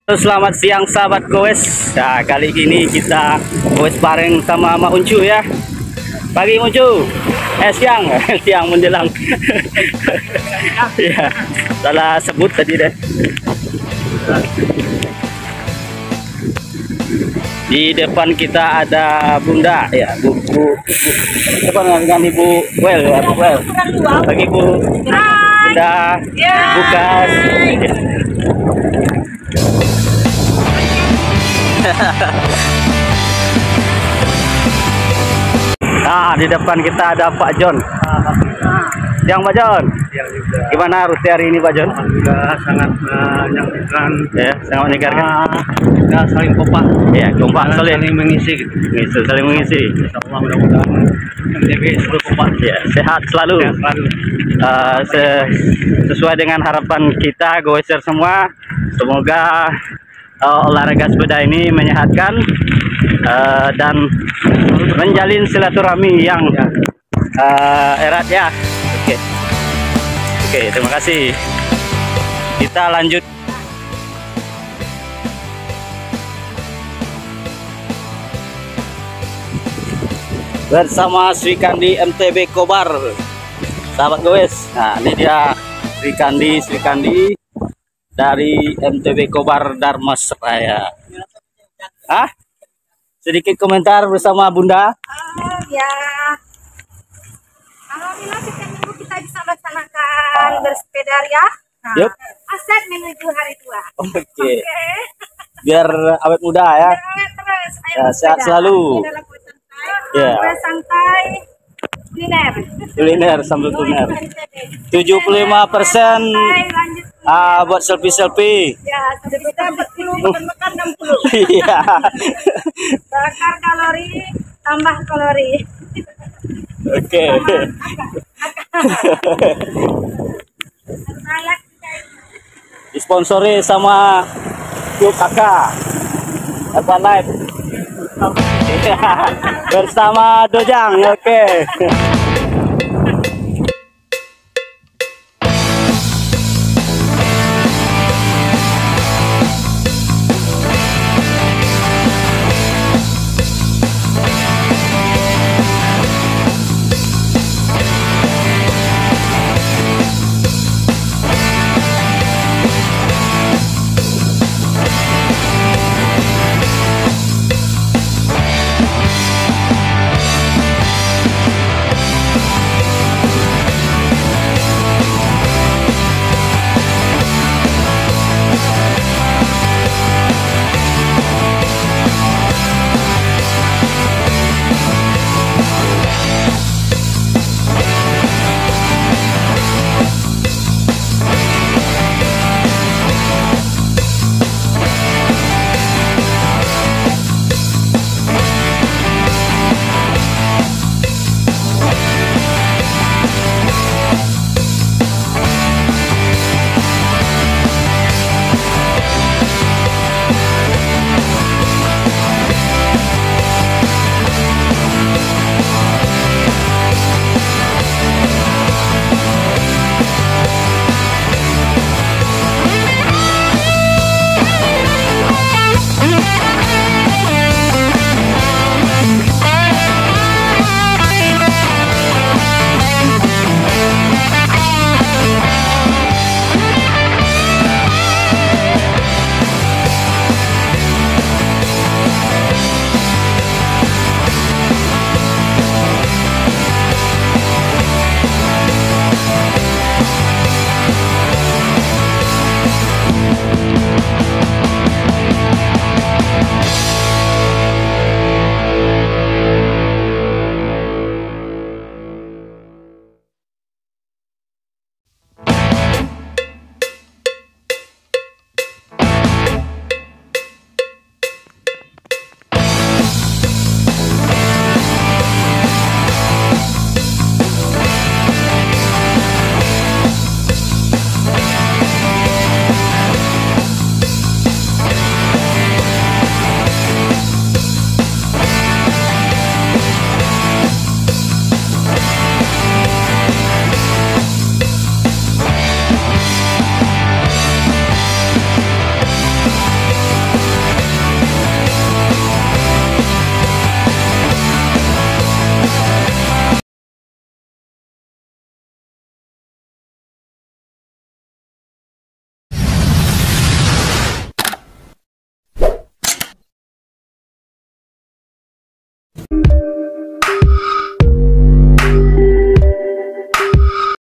Selamat siang sahabat goes. Nah, kali ini kita goes bareng sama Mak Uncu ya. Pagi Uncu. Siang, siang menjelang. Ya, salah sebut tadi deh. Di depan kita ada Bunda ya, Bu. Depan dengan Ibu Well ya, Bu Well. Pagi Bu. Bunda bukas. Nah, di depan kita ada Pak John. Siang Pak John. Siang juga. Gimana rute hari ini Pak John? Alhamdulillah sangat menyenangkan. Ya, sangat menyegarkan. Kita saling kompak. Ya, kompak saling mengisi. Gitu. saling mengisi. Insyaallah mudah-mudahan MTB selalu kompak. Ya, sehat selalu. Sehat selalu. Sesuai dengan harapan kita goeser semua, semoga olahraga sepeda ini menyehatkan dan menjalin silaturahmi yang erat ya. Oke, terima kasih. Kita lanjut. Bersama Sri Kandi MTB Kobar, sahabat goes. Nah, ini dia Sri Kandi dari MTB Kobar Dharmasraya. Sedikit komentar bersama Bunda. Ya, alhamdulillah setiap minggu kita bisa melaksanakan bersepeda ya. Nah, Yup. aset menuju hari tua. Oke. Biar awet muda ya. Terus, ayo Ya, sehat bersepeda. selalu. Sepeda lakukan santai. Ya. Santai. Kuliner. Kuliner sambil kuliner. 75% Lanjut. buat selfie. Ya, sepeda 40, makan 60. Iya. Bakar kalori, tambah kalori. Oke. Disponsori sama Yuk Kakak. Apa live? Bersama Dojang. Oke.